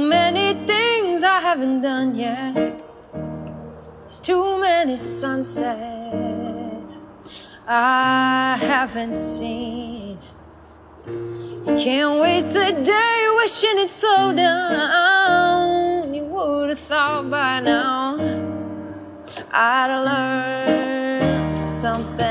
many things I haven't done yet. There's too many sunsets I haven't seen. You can't waste the day wishing it slowed down. You would have thought by now I'd have learned something.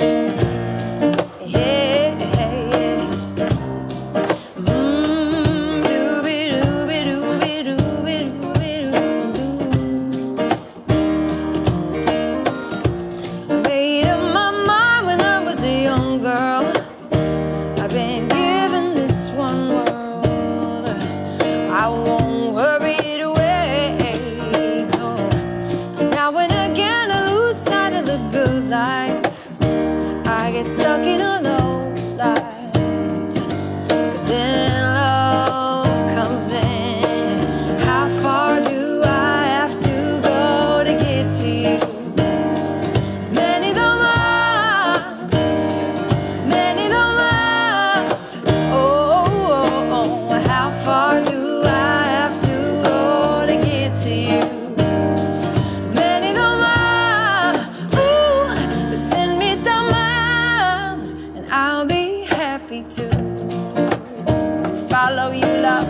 Stuck in a low light, but then love comes in. How far do I have to go to get to you? Many the miles, many the miles. Oh, oh, oh, how far do I have to go to get to you? Many the miles, ooh, but send me the miles. I'll be happy to follow you, love.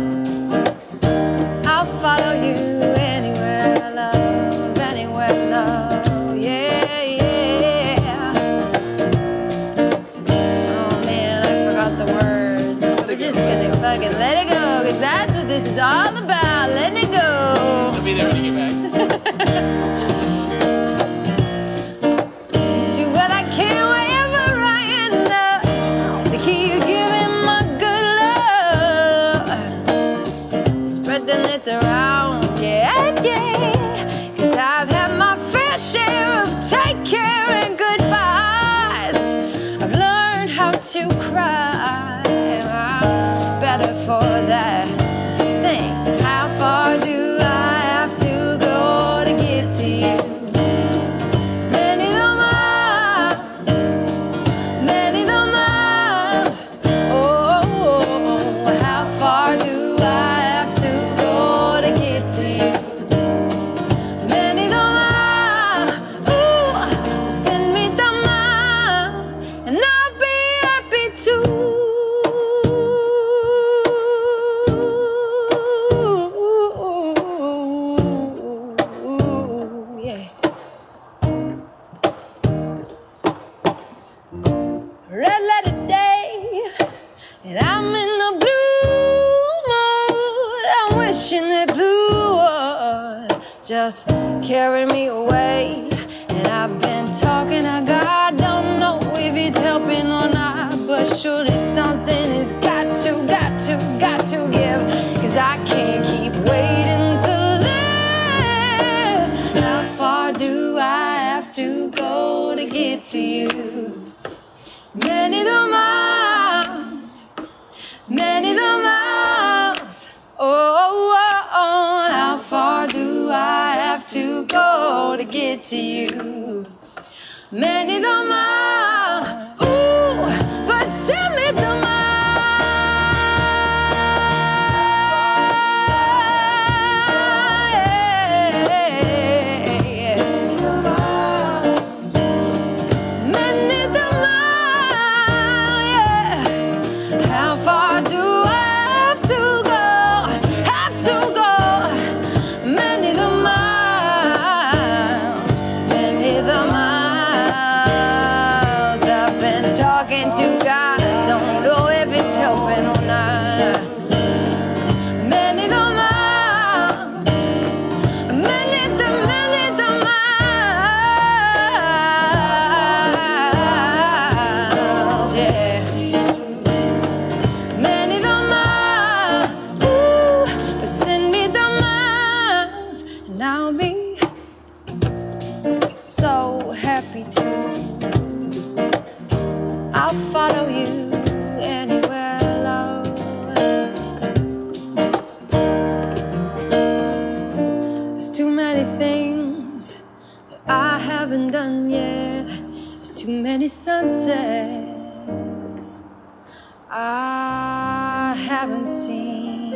I'll follow you anywhere, love, anywhere, love. Yeah, yeah. Oh man, I forgot the words. We're just gonna fucking let it go, 'cause that's what this is all about, letting it go. I'll be there when you get back. Around, yeah, yeah, 'cause I've had my fair share of take care and goodbyes. I've learned how to cry, I'm better for that. Sing, how far do I have to go to get to you? Many the miles, many the miles. Oh, oh, oh, how far do I have to go to you? Many the miles, ooh, send me the mile, and I'll be happy to. Yeah. Red letter day, and I'm in the blue mood. I'm wishing that blue just carry me away. And I've been talking, God don't know if it's helping or not, but surely something has got to give, 'cause I can't keep waiting to live. How far do I have to go to get to you? Many the miles, many the miles. Oh, oh, oh, how far do I have to go to get to you? Many the miles, ooh, but send me the miles. Many the miles, yeah. How far do I have to go? Have to go. Many the miles, many the miles. I've been talking to God, don't know if it's helping or not. Many the miles, many the miles, yeah. Many the miles, ooh, but send me the miles, and I'll be so happy to. I'll follow you anywhere, love. There's too many things that I haven't done yet. There's too many sunsets I haven't seen.